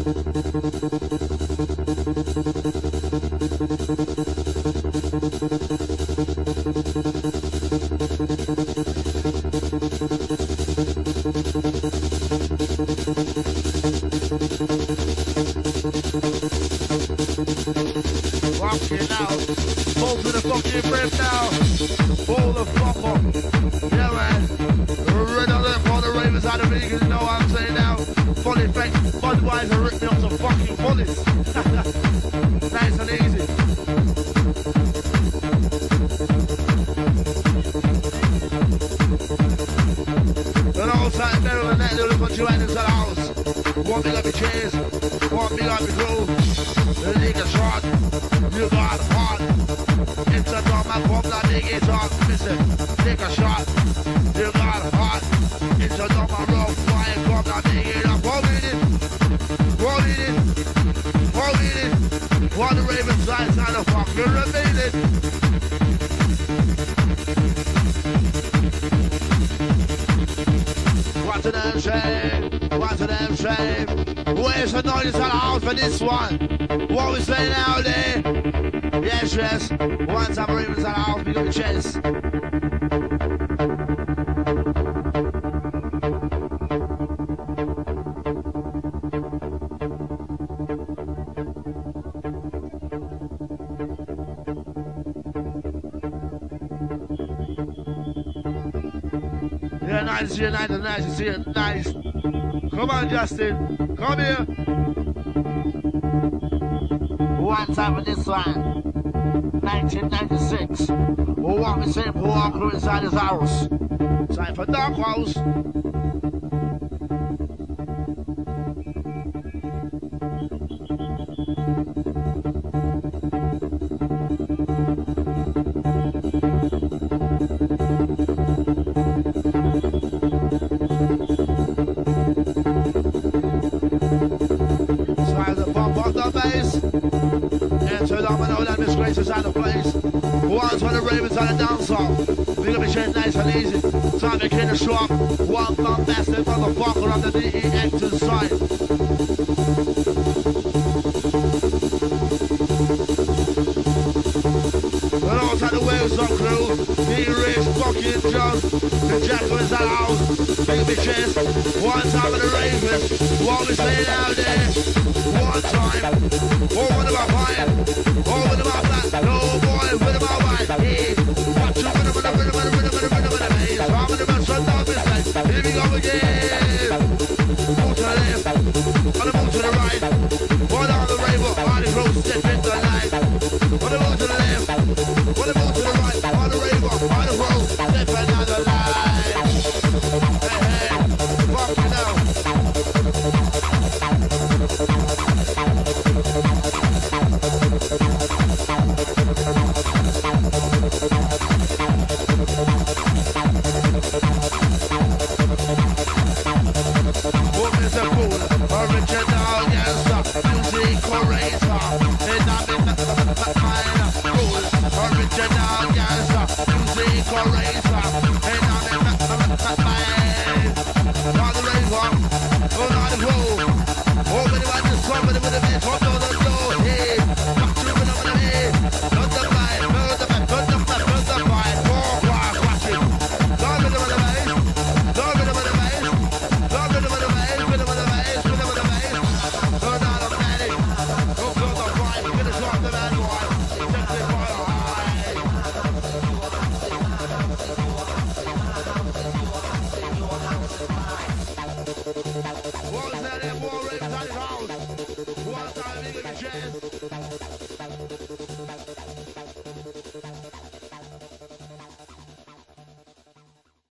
Fucking out. Pull to the fucking brim now. Pull the fuck up. Yeah, man. Red alert for the Ravens out of Vegas. You know what I'm saying now? Full effect. Budweiser ripped me up some fucking bullets. Nice and easy. And all time better than that little bunch of items at the house. Want me like me chase. Want me like me groove. The nigga shot. You got hot. It's a drum and pump that big guitar. Listen, take a shot. You got hot. It's a drum and roll. Fire pump that big guitar. Roll with it. Roll with it. Roll with it. While the Ravens sides and the fucking remaining. What a damn shame. What a damn shame. Where's the noise at the house for this one? What we saying out there? Yes, yes. One time Ravens at the house, we got the chest. Yeah, nice to see you, nice to see you, nice. Come on, Justin. Come here. One time for this one. 1996. We'll walk the same walker inside his house. Time for Dark House. Out of place. One's for the Ravens on the dance hall. We're gonna be shit nice and easy. Time to kill the shop. One bombastic motherfucker on the DEX inside. And also the Wales on crew. D-Rich, fucking John. The Jackal is at the house. Big bitches. One time for the Ravens. What we saying out there? One time. All with my fire. All with my flat. No boy, with my wife. Yeah. Watch you with the bass. I'm in the best of the business. Here we go again. Move to the left. On the move to the right. One on the rainbow. On the road, step into the light. On the move to the left. On the move to the right. On the rainbow. On the road, step into the light. Hey, hey. Fuck you now. With